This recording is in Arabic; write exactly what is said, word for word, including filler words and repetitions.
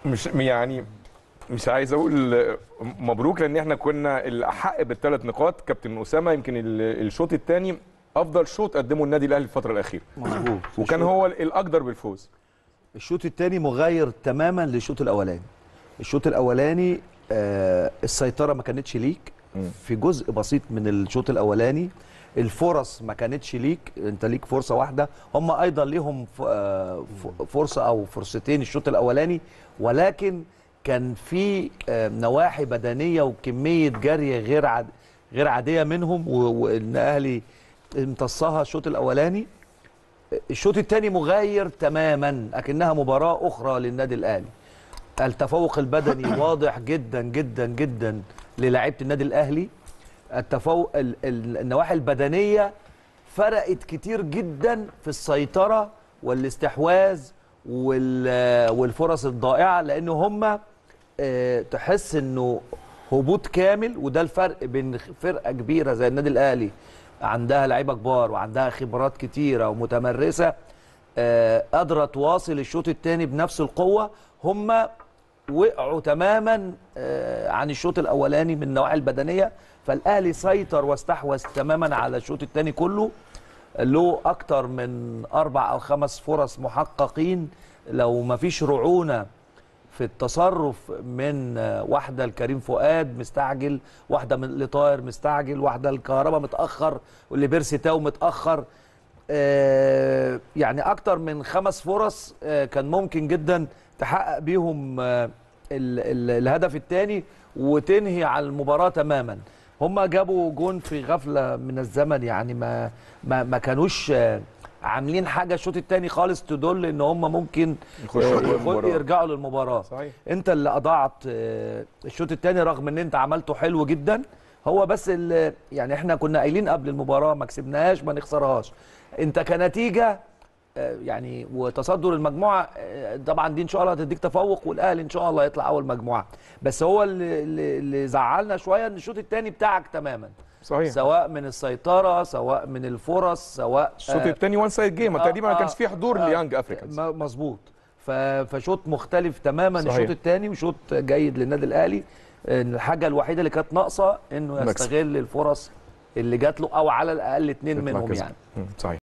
مش يعني مش عايز اقول مبروك، لان احنا كنا الاحق بالثلاث نقاط. كابتن اسامه يمكن الشوط الثاني افضل شوط قدمه النادي الاهلي الفتره الاخيره، مظبوط، وكان هو الاقدر بالفوز. الشوط الثاني مغاير تماما للشوط الاولاني. الشوط الاولاني آه السيطره ما كانتش ليك في جزء بسيط من الشوط الاولاني، الفرص ما كانتش ليك، انت ليك فرصه واحده، هم ايضا ليهم فرصه او فرصتين الشوط الاولاني، ولكن كان في نواحي بدنيه وكميه جري غير عاد غير عاديه منهم، والاهلي امتصها الشوط الاولاني. الشوط الثاني مغاير تماما، اكنها مباراه اخرى للنادي الاهلي. التفوق البدني واضح جدا جدا جدا للاعيبه النادي الاهلي. التفوق النواحي البدنيه فرقت كتير جدا في السيطره والاستحواذ والفرص الضائعه، لان هم تحس انه هبوط كامل. وده الفرق بين فرقه كبيره زي النادي الاهلي عندها لعيبه كبار وعندها خبرات كتيره ومتمرسه قادره تواصل الشوط الثاني بنفس القوه. هم وقعوا تماما عن الشوط الاولاني من النواحي البدنيه، فالاهلي سيطر واستحوذ تماما على الشوط الثاني كله. له اكتر من اربع او خمس فرص محققين، لو ما فيش رعونه في التصرف من واحده لكريم فؤاد مستعجل، واحده من لطاهر مستعجل، واحده لكهربا متاخر، واللي بيرسي تاو متاخر. آه يعني اكتر من خمس فرص آه كان ممكن جدا تحقق بيهم آه ال ال الهدف الثاني وتنهي على المباراه تماما. هم جابوا جون في غفله من الزمن، يعني ما ما, ما كانوش آه عاملين حاجه الشوط الثاني خالص تدل ان هم ممكن آه يرجعوا للمباراه. صحيح. انت اللي اضاعت آه الشوط الثاني رغم ان انت عملته حلو جدا. هو بس اللي يعني احنا كنا قايلين قبل المباراه ما كسبناهاش ما نخسرهاش. انت كنتيجه يعني وتصدر المجموعه طبعا دي ان شاء الله هتديك تفوق، والاهلي ان شاء الله يطلع اول مجموعه. بس هو اللي, اللي زعلنا شويه ان الشوط الثاني بتاعك تماما. صحيح. سواء من السيطره، سواء من الفرص، سواء الشوط الثاني وان سايد جيم تقريبا ما كانش فيه حضور آه ليانج افريكانز. مظبوط. فشوط مختلف تماما. صحيح. الشوط الثاني وشوط جيد للنادي الاهلي. الحاجه الوحيده اللي كانت ناقصه انه يستغل الفرص اللي جات له، او على الاقل اثنين منهم يعني. صحيح.